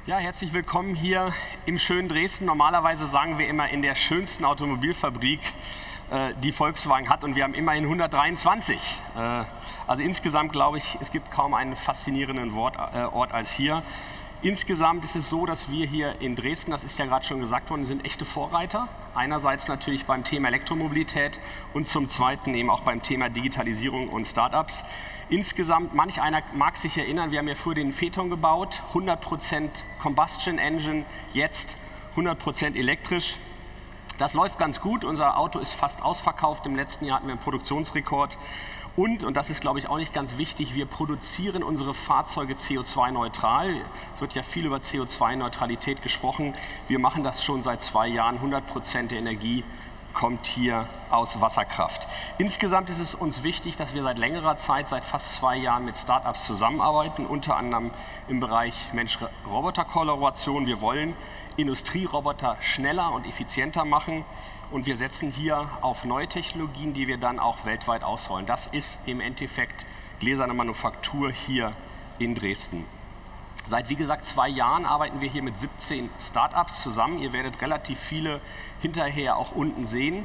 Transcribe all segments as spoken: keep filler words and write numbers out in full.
Ja, herzlich willkommen hier im schönen Dresden. Normalerweise sagen wir immer in der schönsten Automobilfabrik, äh, die Volkswagen hat, und wir haben immerhin hundertdreiundzwanzig. Äh, also insgesamt glaube ich, es gibt kaum einen faszinierenden Wort, äh, Ort als hier. Insgesamt ist es so, dass wir hier in Dresden, das ist ja gerade schon gesagt worden, sind echte Vorreiter. Einerseits natürlich beim Thema Elektromobilität und zum Zweiten eben auch beim Thema Digitalisierung und Startups. Insgesamt, manch einer mag sich erinnern, wir haben ja früher den Phaeton gebaut, hundert Prozent Combustion Engine, jetzt hundert Prozent elektrisch. Das läuft ganz gut, unser Auto ist fast ausverkauft, im letzten Jahr hatten wir einen Produktionsrekord. Und, und das ist, glaube ich, auch nicht ganz wichtig, wir produzieren unsere Fahrzeuge C O zwei neutral. Es wird ja viel über C O zwei Neutralität gesprochen. Wir machen das schon seit zwei Jahren, hundert Prozent der Energie kommt hier aus Wasserkraft. Insgesamt ist es uns wichtig, dass wir seit längerer Zeit, seit fast zwei Jahren mit Startups zusammenarbeiten, unter anderem im Bereich Mensch-Roboter-Kollaboration. Wir wollen Industrieroboter schneller und effizienter machen und wir setzen hier auf neue Technologien, die wir dann auch weltweit ausrollen. Das ist im Endeffekt gläserne Manufaktur hier in Dresden. Seit, wie gesagt, zwei Jahren arbeiten wir hier mit siebzehn Startups zusammen. Ihr werdet relativ viele hinterher auch unten sehen.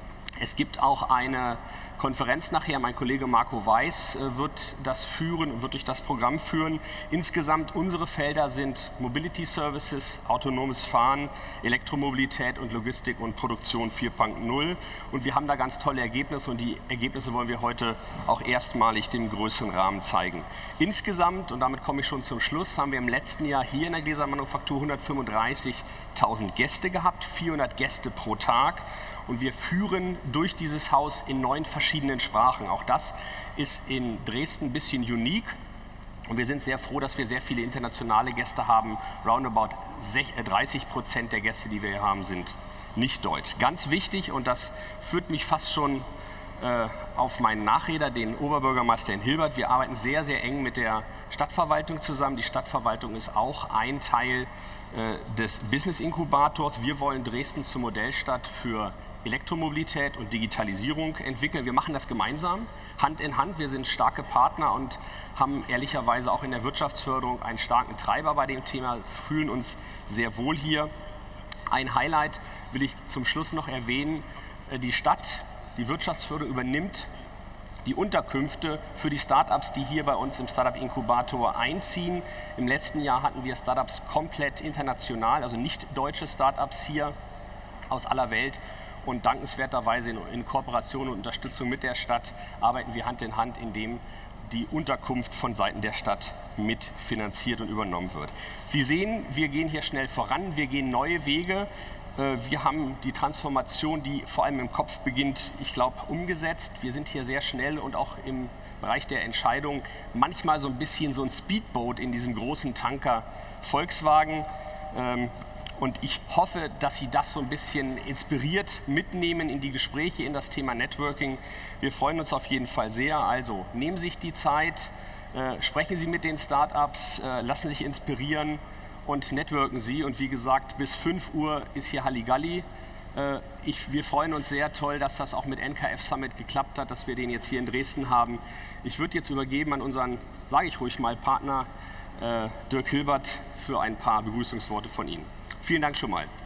Es gibt auch eine Konferenz nachher. Mein Kollege Marco Weiß wird das führen, wird durch das Programm führen. Insgesamt unsere Felder sind Mobility Services, autonomes Fahren, Elektromobilität und Logistik und Produktion vier Punkt null. Und wir haben da ganz tolle Ergebnisse und die Ergebnisse wollen wir heute auch erstmalig dem größeren Rahmen zeigen. Insgesamt, und damit komme ich schon zum Schluss, haben wir im letzten Jahr hier in der Gläsermanufaktur hundertfünfunddreißigtausend Gäste gehabt, vierhundert Gäste pro Tag. Und wir führen durch dieses Haus in neun verschiedenen Sprachen. Auch das ist in Dresden ein bisschen unique. Und wir sind sehr froh, dass wir sehr viele internationale Gäste haben. Roundabout dreißig Prozent der Gäste, die wir hier haben, sind nicht deutsch. Ganz wichtig, und das führt mich fast schon äh, auf meinen Nachreder, den Oberbürgermeister in Hilbert. Wir arbeiten sehr, sehr eng mit der Stadtverwaltung zusammen. Die Stadtverwaltung ist auch ein Teil äh, des Business Inkubators. Wir wollen Dresden zur Modellstadt für Elektromobilität und Digitalisierung entwickeln. Wir machen das gemeinsam, Hand in Hand. Wir sind starke Partner und haben ehrlicherweise auch in der Wirtschaftsförderung einen starken Treiber bei dem Thema, fühlen uns sehr wohl hier. Ein Highlight will ich zum Schluss noch erwähnen. Die Stadt, die Wirtschaftsförderung übernimmt die Unterkünfte für die Startups, die hier bei uns im Startup Inkubator einziehen. Im letzten Jahr hatten wir Startups komplett international, also nicht deutsche Startups hier aus aller Welt. Und dankenswerterweise in, in Kooperation und Unterstützung mit der Stadt arbeiten wir Hand in Hand, indem die Unterkunft von Seiten der Stadt mitfinanziert und übernommen wird. Sie sehen, wir gehen hier schnell voran, wir gehen neue Wege. Wir haben die Transformation, die vor allem im Kopf beginnt, ich glaube, umgesetzt. Wir sind hier sehr schnell und auch im Bereich der Entscheidung manchmal so ein bisschen so ein Speedboat in diesem großen Tanker Volkswagen. Und ich hoffe, dass Sie das so ein bisschen inspiriert mitnehmen in die Gespräche, in das Thema Networking. Wir freuen uns auf jeden Fall sehr. Also nehmen Sie sich die Zeit, äh, sprechen Sie mit den Startups, äh, lassen sich inspirieren und networken Sie. Und wie gesagt, bis fünf Uhr ist hier Halligalli. Äh, ich, wir freuen uns sehr toll, dass das auch mit N K F Summit geklappt hat, dass wir den jetzt hier in Dresden haben. Ich würde jetzt übergeben an unseren, sage ich ruhig mal, Partner äh, Dirk Hilbert für ein paar Begrüßungsworte von Ihnen. Vielen Dank schon mal.